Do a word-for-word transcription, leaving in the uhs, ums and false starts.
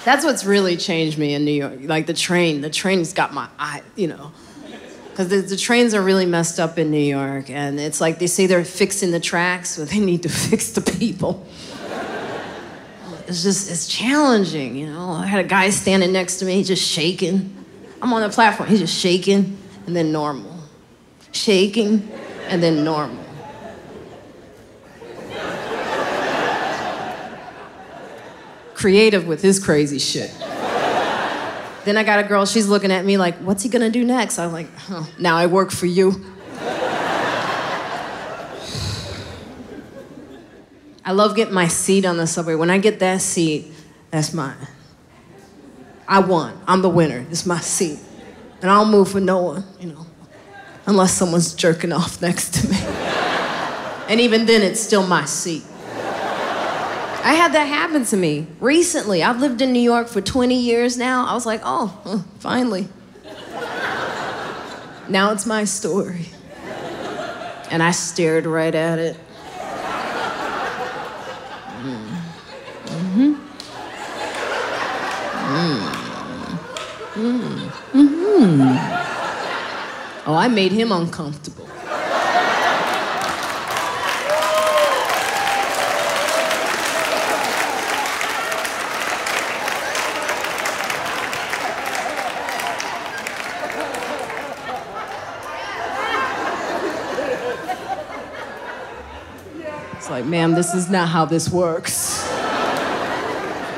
That's what's really changed me in New York. Like the train. The train's got my eye, you know. Because the, the trains are really messed up in New York. And it's like they say they're fixing the tracks, but they need to fix the people. It's just, it's challenging, you know. I had a guy standing next to me, just shaking. I'm on the platform, he's just shaking, and then normal. Shaking, and then normal. Creative with his crazy shit. Then I got a girl, she's looking at me like, what's he gonna do next? I'm like, oh, now I work for you. I love getting my seat on the subway. When I get that seat, that's mine. I won. I'm the winner. It's my seat. And I don't move for no one, you know, unless someone's jerking off next to me. And even then, it's still my seat. I had that happen to me recently. I've lived in New York for twenty years now. I was like, oh, huh, finally. Now it's my story. And I stared right at it. Mm-hmm. Mm. Mm-hmm. Oh, I made him uncomfortable. It's like, ma'am, this is not how this works.